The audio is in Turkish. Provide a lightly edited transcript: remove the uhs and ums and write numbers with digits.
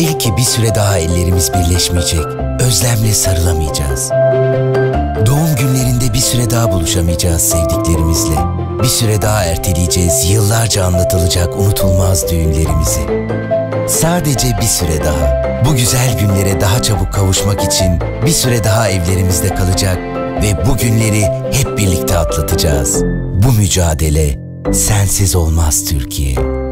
Belki bir süre daha ellerimiz birleşmeyecek, özlemle sarılamayacağız. Doğum günlerinde bir süre daha buluşamayacağız sevdiklerimizle. Bir süre daha erteleyeceğiz yıllarca anlatılacak unutulmaz düğünlerimizi. Sadece bir süre daha. Bu güzel günlere daha çabuk kavuşmak için bir süre daha evlerimizde kalacak ve bu günleri hep birlikte atlatacağız. Bu mücadele sensiz olmaz Türkiye.